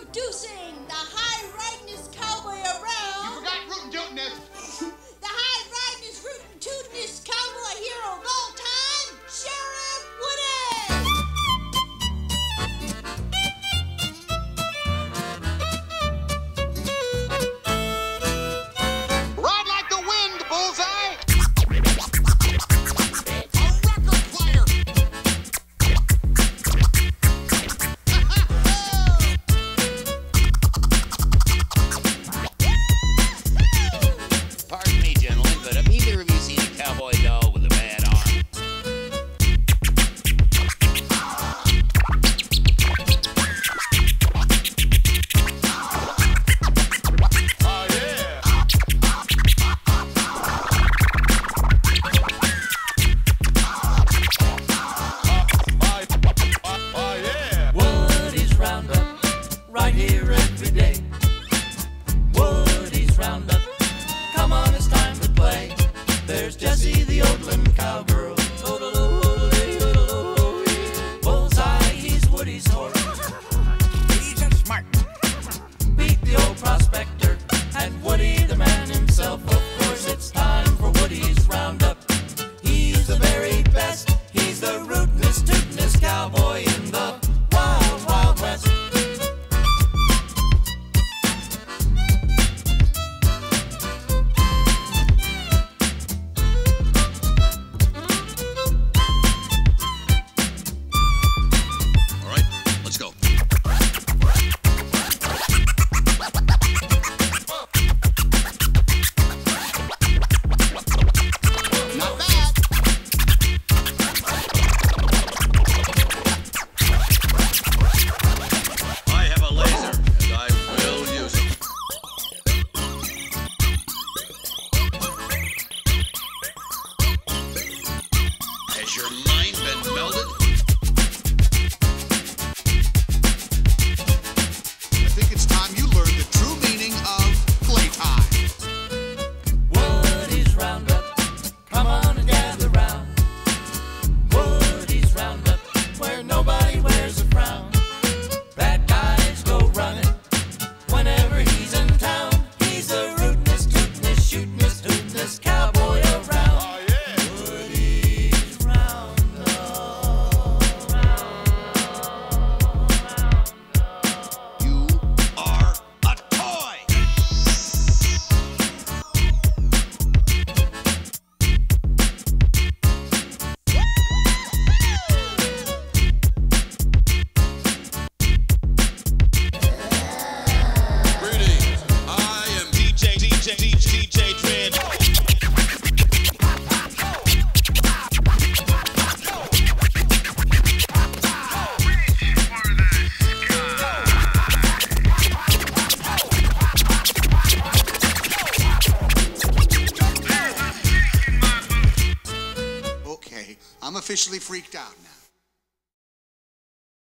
Introducing the high-ridingest cowboy around. You forgot rootin' tootin'est. The high-ridingest, rootin' tootin'est cowboy hero of all time, Sheriff Woody! Ride like the wind, Bullseye. Pardon me, gentlemen, but have either of you seen a cowboy doll with a bad arm? Oh, yeah. Oh, yeah. Woody's Roundup, right here every day. Woody's Roundup, come on, it's time to play. There's Jessie, the Oatland cowgirl. Bullseye, he's Woody's horse. He's a smart. Beat the old prospector, and Woody, the man himself. Of course, it's time for Woody's Roundup. He's the very best. He's the rootin'est, tootin'est cowboy in the wild, wild west. All right, let's go. Not bad. I have a laser, and I will use it. Has your mind been melded? I think it's time you learned the true meaning of playtime. Woody's Roundup, come on and gather round. Woody's Roundup, where nobody wears a frown. Bad guys go running whenever he's in town. He's the rootin'est, tootin'est, shootin'est, hootin'est cowboy around. Oh, yeah. Woody's Roundup. You are a toy. Greetings. I am DJ Dren. Okay, I'm officially freaked out now.